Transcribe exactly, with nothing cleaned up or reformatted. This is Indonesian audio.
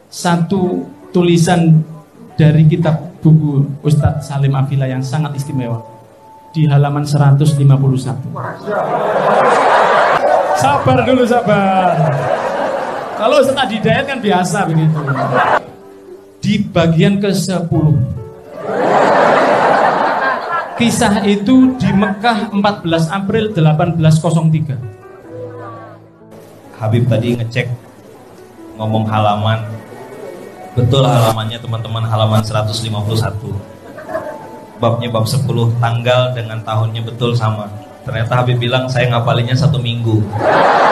satu tulisan dari kitab buku Ustadz Salim Abila yang sangat istimewa di halaman seratus lima puluh satu. Sabar dulu, sabar. Kalau Ustadz Hidayat kan biasa begitu. Di bagian ke sepuluh, kisah itu di Mekah empat belas April delapan belas nol tiga. Habib tadi ngecek ngomong halaman. Betul halamannya teman-teman, halaman seratus lima puluh satu. Babnya bab sepuluh, tanggal dengan tahunnya betul sama. Ternyata Habib bilang saya ngapalinnya satu minggu.